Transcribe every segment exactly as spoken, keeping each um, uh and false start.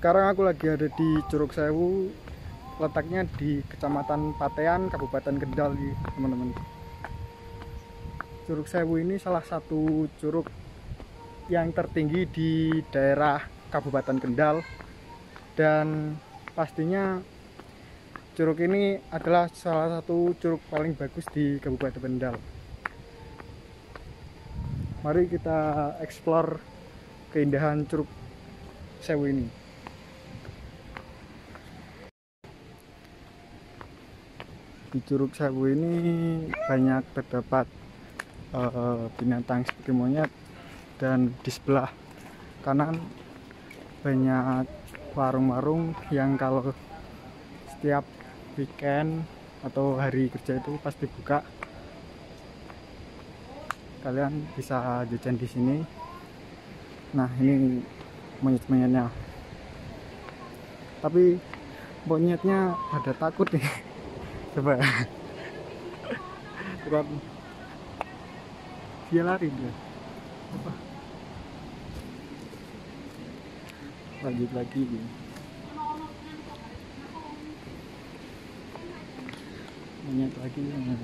Sekarang aku lagi ada di Curug Sewu, letaknya di Kecamatan Patean, Kabupaten Kendal, teman-teman. Curug Sewu ini salah satu curug yang tertinggi di daerah Kabupaten Kendal, dan pastinya curug ini adalah salah satu curug paling bagus di Kabupaten Kendal. Mari kita eksplor keindahan Curug Sewu ini. Di Curug Sewu ini banyak terdapat uh, binatang seperti monyet, dan di sebelah kanan banyak warung-warung yang kalau setiap weekend atau hari kerja itu pasti buka. Kalian bisa jajan di sini. Nah, ini monyet-monyetnya. Tapi monyetnya pada takut nih. Coba. Lihat. Dia lari dia. Apa? Lanjut lagi. Monyet lagi.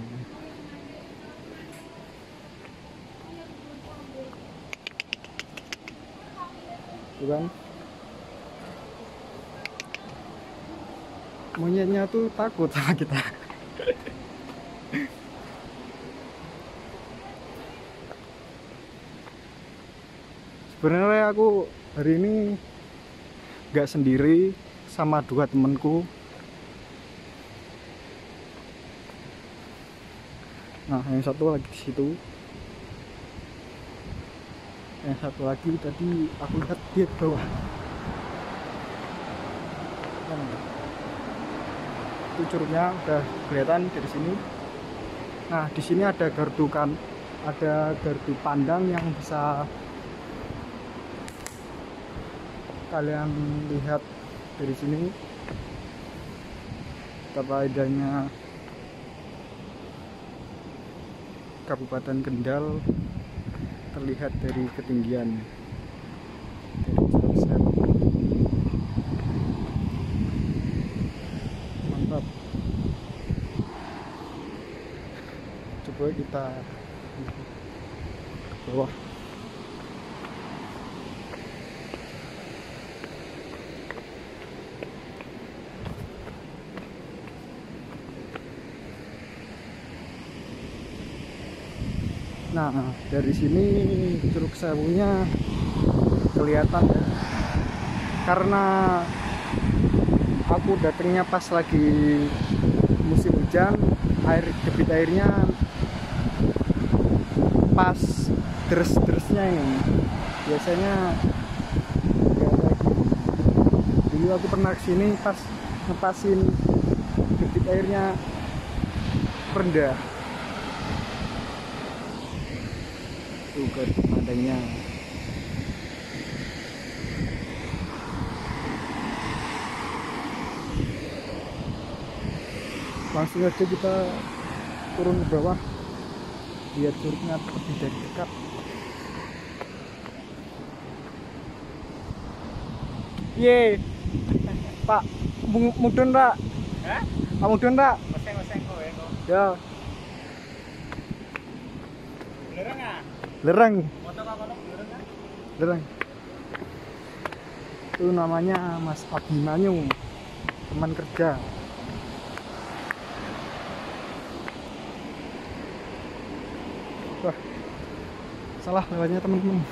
Kan monyetnya tuh takut sama kita. Sebenarnya aku hari ini nggak sendiri, sama dua temanku. Nah, yang satu lagi di situ. Yang satu lagi tadi aku lihat dia di bawah. Itu curugnya udah kelihatan dari sini. Nah, di sini ada gardu kan, ada gardu pandang yang bisa kalian lihat dari sini betapa indahnya Kabupaten Kendal terlihat dari ketinggian dari Curug Sewu. Mantap. Coba kita ke bawah. Nah, dari sini Curug Sewunya kelihatan ya. Karena aku datangnya pas lagi musim hujan, air debit airnya pas deres-deresnya ini. Biasanya ya lagi. Dulu aku pernah kesini pas ngepasin debit airnya rendah. Tuh gardu pandangnya. Langsung aja kita turun ke bawah, lihat curugnya lebih dari dekat. Ye, Pak, mudun Pak? Hah? Pak mudun Pak? Oseng-oseng kok ya kok. Ya. Lereng ah? Lereng. Foto apa lereng kan? Lereng. Itu namanya Mas Abimanyu, teman kerja. Wah, salah lewatnya teman-teman.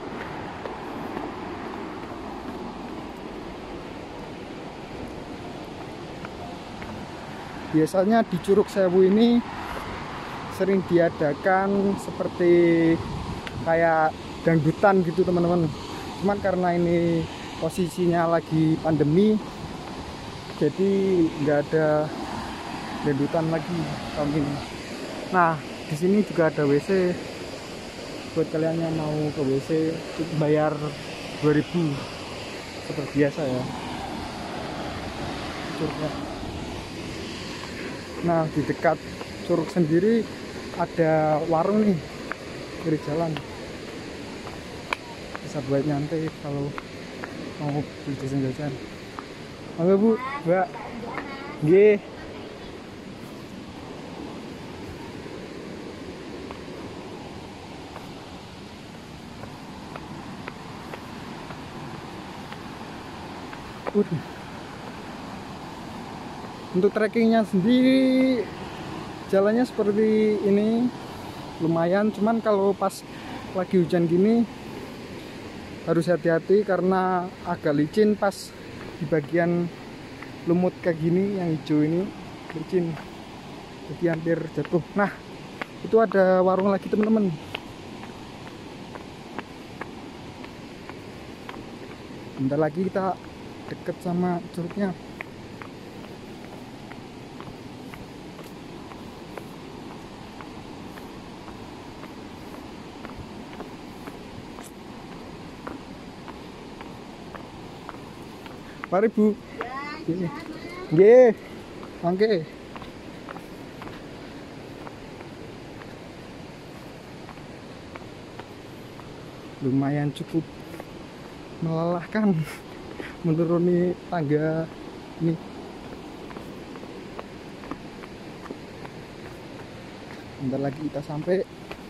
Biasanya di Curug Sewu ini sering diadakan seperti kayak dangdutan gitu teman-teman. Cuman karena ini posisinya lagi pandemi, jadi nggak ada dangdutan lagi tahun ini. Nah, di sini juga ada W C. Buat kalian yang mau ke W C bayar dua ribu seperti biasa ya. Curugnya. Nah, di dekat curug sendiri ada warung nih, kiri jalan. Bisa buat nyantai kalau mau beli jajan-jajan. Mangga Bu, Mbak. Nggih. Waduh. Untuk trekkingnya sendiri jalannya seperti ini lumayan, cuman kalau pas lagi hujan gini harus hati-hati karena agak licin pas di bagian lumut kayak gini, yang hijau ini licin, jadi hampir jatuh. Nah, itu ada warung lagi teman-teman. Bentar lagi kita deket sama curugnya. Mari Bu. Nggih. Mangke. Lumayan cukup melelahkan menuruni tangga ini. Bentar lagi kita sampai.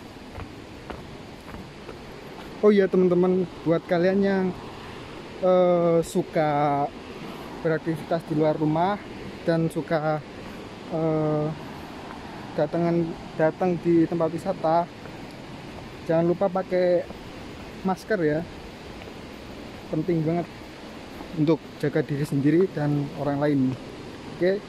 Oh iya teman-teman, buat kalian yang uh, suka beraktivitas di luar rumah dan suka uh, datangan datang di tempat wisata, jangan lupa pakai masker ya. Penting banget untuk jaga diri sendiri dan orang lain. Oke.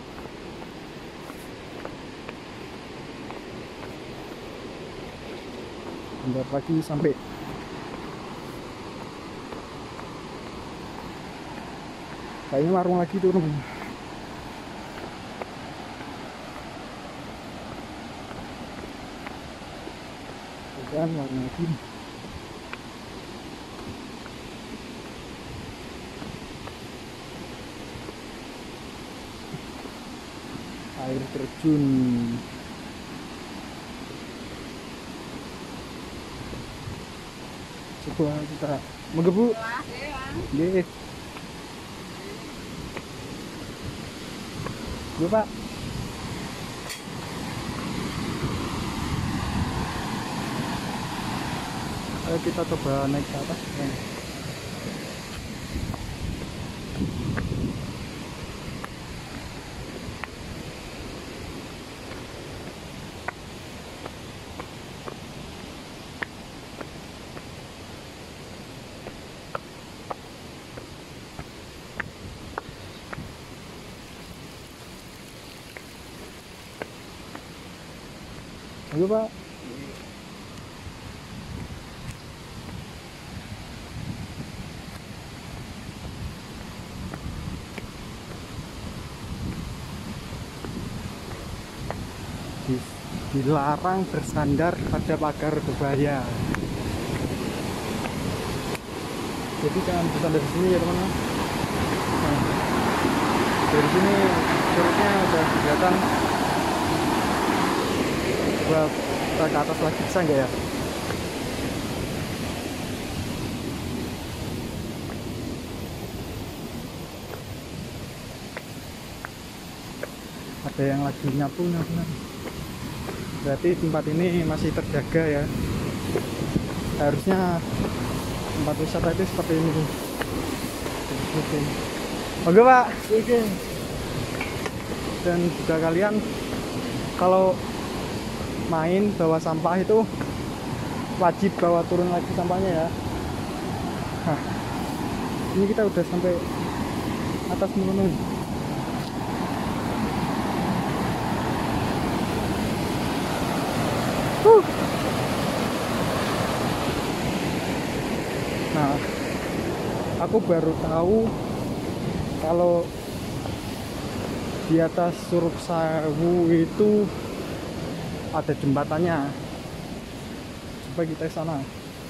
Bentar lagi sampai. Kayaknya warung lagi tuh teman. Dan warung lagi. Air terjun. Coba kita menggebu. Nggih. Iya Pak. Ayo kita coba naik ke atas. Ayo Pak. Dilarang bersandar pada pagar berbahaya. Jadi jangan bersandar di sini ya teman-teman. Nah, dari sini curugnya udah kelihatan. Buat kita ke atas lagi bisa nggak ya? Ada yang lagi nyapu nyapu. Berarti tempat ini masih terjaga ya. Harusnya tempat wisata itu seperti ini. Oke. Oke Pak. Oke. Dan juga kalian kalau main bawa sampah itu wajib bawa turun lagi sampahnya ya. Nah, ini kita udah sampai atas teman-teman. Huh. Nah, aku baru tahu kalau di atas Curug Sewu itu ada jembatannya. Coba kita ke sana.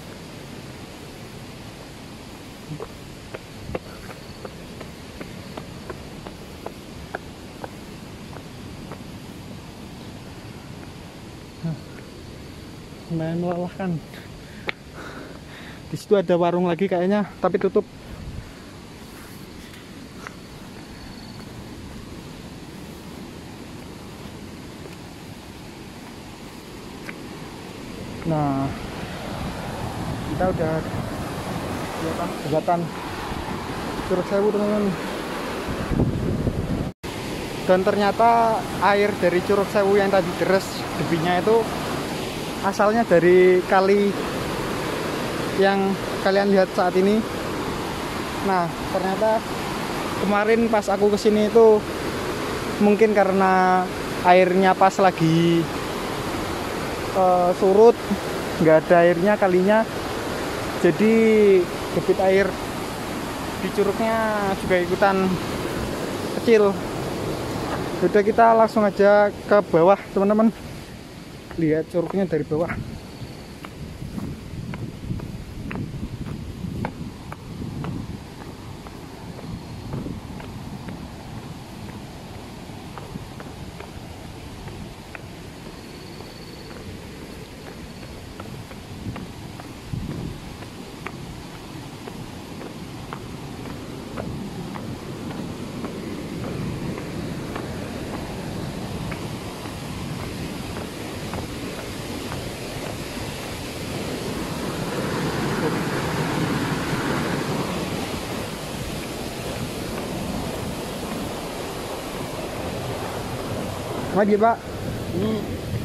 Lumayan melelahkan. Di situ ada warung lagi kayaknya, tapi tutup. Nah, kita udah jembatan Curug Sewu teman-teman. Dan ternyata air dari Curug Sewu yang tadi deres debitnya itu asalnya dari kali yang kalian lihat saat ini. Nah, ternyata kemarin pas aku kesini itu mungkin karena airnya pas lagi uh, surut, nggak ada airnya kalinya, jadi debit air di curugnya juga ikutan kecil. Udah, kita langsung aja ke bawah teman-teman, lihat curugnya dari bawah. Lagi Pak. Hmm.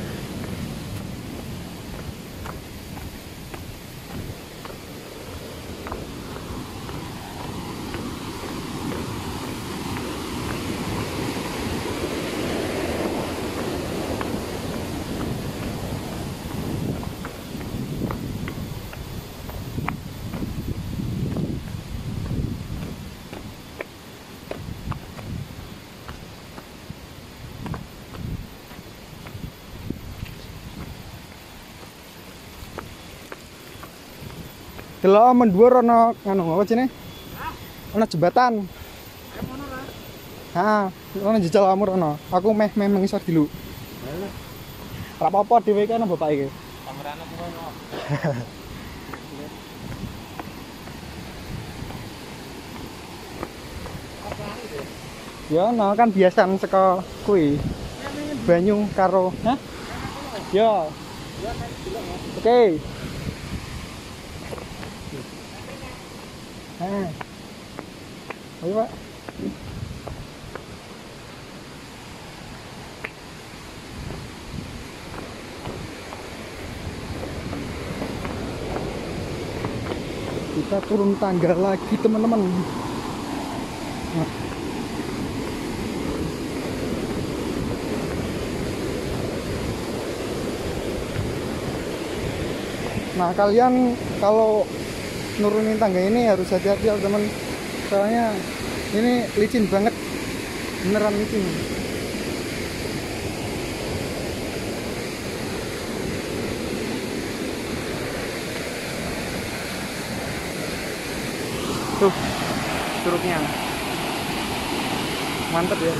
Delok mendhuwur ana ngono apa jenenge? Ana jembatan. Ha, ana jejal amur ana. Aku meh meh mengisor dulu. Ora apa-apa dhewe iki ana bapak iki. Kamerane kono. Ya, no kan biasan saka kuwi. Banyu karo, hah? Ya. Oke. Okay. Ah. Ayo, Pak. Kita turun tangga lagi, teman-teman. Nah. Nah, kalian kalau nurunin tangga ini harus hati-hati ya teman, soalnya ini licin banget, beneran licin. Tuh curugnya mantep ya.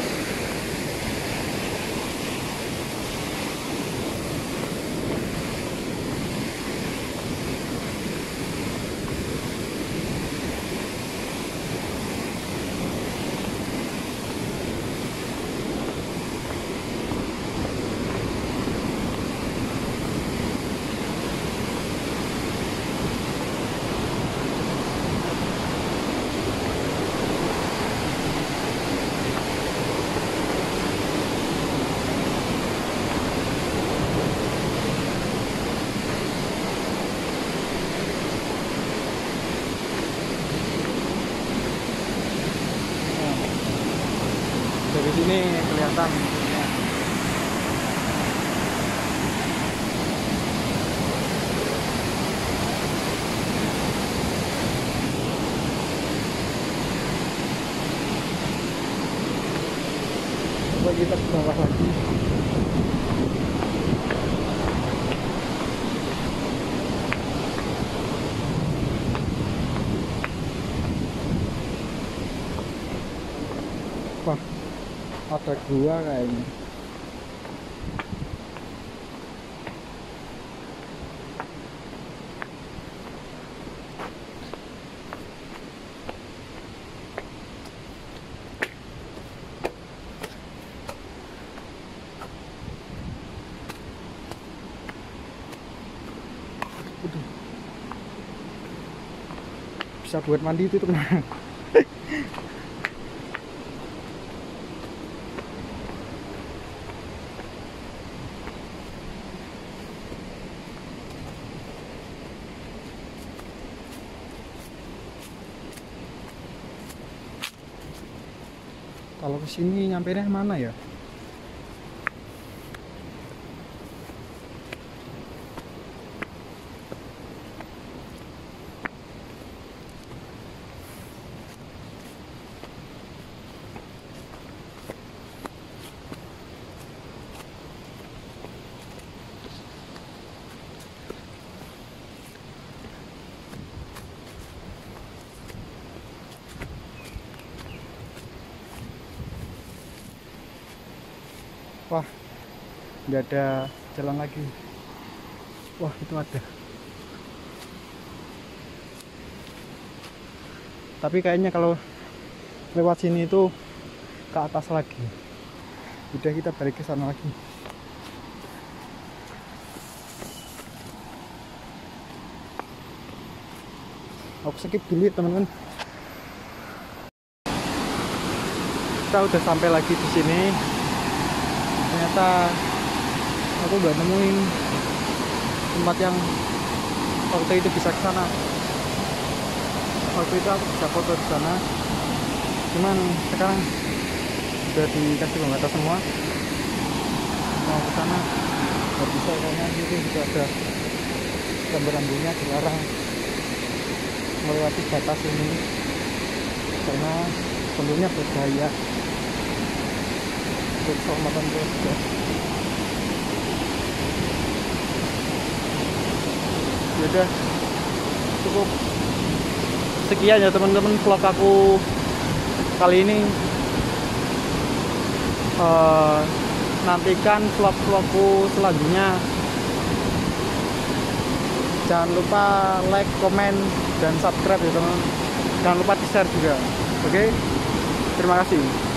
Dari sini kelihatan. Coba kita ke bawah lagi. Wah, ada gua kayaknya. bisa buat mandi itu teman. Kalau kesini nyampe mana ya? Wah, nggak ada jalan lagi. Wah, itu ada. Tapi kayaknya kalau lewat sini itu ke atas lagi. Udah, kita balik ke sana lagi. Aku skip dulu ya teman-teman. Kita udah sampai lagi di sini. Ternyata aku udah nemuin tempat yang waktu itu bisa ke sana. Waktu itu aku bisa foto di sana. Cuman sekarang udah dikasih pembatas semua. Mau ke sana nggak bisa karena di sini juga ada rambu-rambunya dilarang melewati batas ini karena tentunya berbahaya untuk keselamatan juga. Yaudah, cukup sekian ya teman-teman vlog aku kali ini. Uh, nantikan vlog-vlogku selanjutnya. Jangan lupa like, komen, dan subscribe ya teman. Jangan lupa di share juga. Oke, terima kasih.